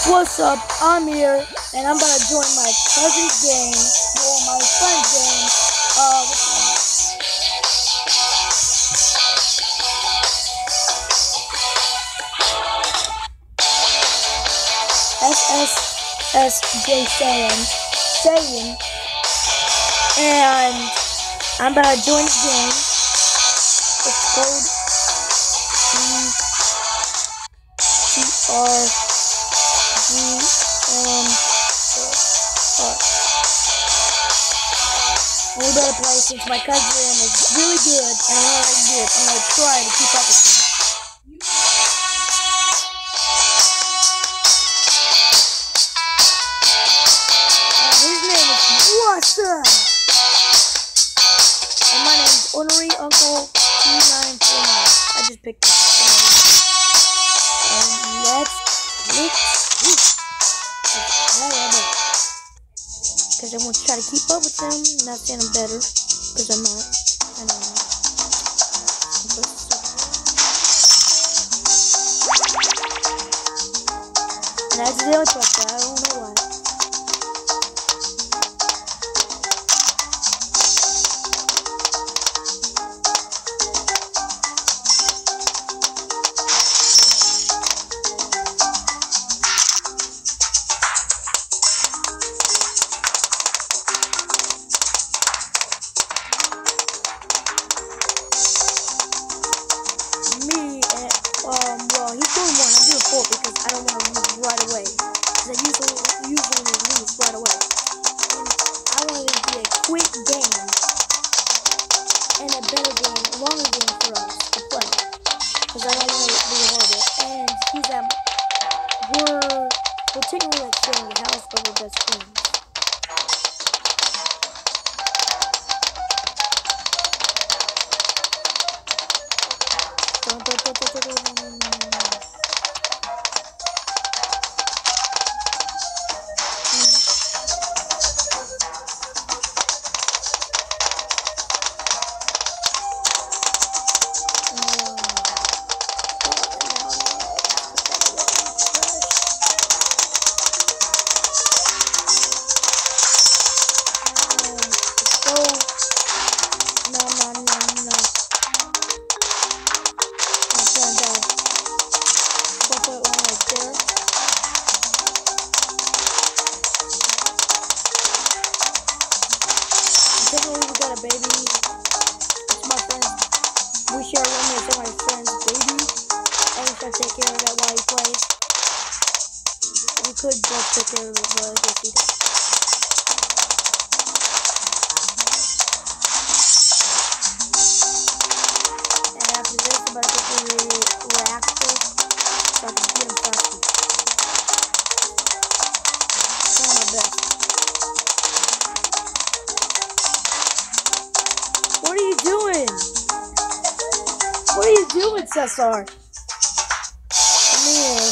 What's up? I'm here, and I'm about to join my cousin's game, or my friend's game. SSJ Saiyan, and I'm about to join the game. It's called we better play since my cousin is really good and I know how to do it. I'm gonna try to keep up with him. And his name is What's Up? And my name is Honorary Uncle 2949. I just picked this. And let's get because I want to try to keep up with them. Not saying I'm better, because I'm not. I don't know. And I accidentally pressed that. I don't know why. Well, he's doing one. I'm doing four because I don't want to lose right away. Because I usually lose right away. And I want it to be a quick game and a better game, a longer game for us to play. Because I don't want it to be horrible. And he's we're technically like sharing the house, but we're best friends. We got a baby. It's my friend. We share a room with my friend's baby. And we should take care of that while he plays. We could both take care of it, but I guess we don't. And after this, I'm about to get the reactor so I can get him faster. Trying my best. What are you doing? What are you doing, Cesar? Man,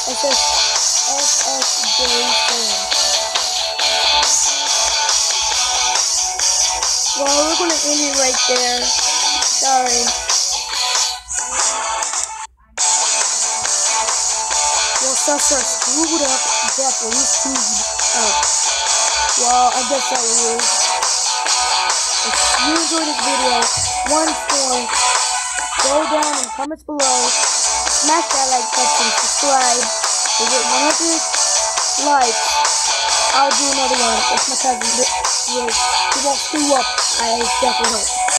SSJ Saiyan. Well, we're gonna end it right there. Sorry. Well, Cesar screwed up. Definitely, he screwed up. Well, I guess that was. If you enjoyed this video, go down in the comments below, smash that like button, subscribe. If we get 100 likes, I'll do another one. If my cousin he won't screw up, I definitely hope.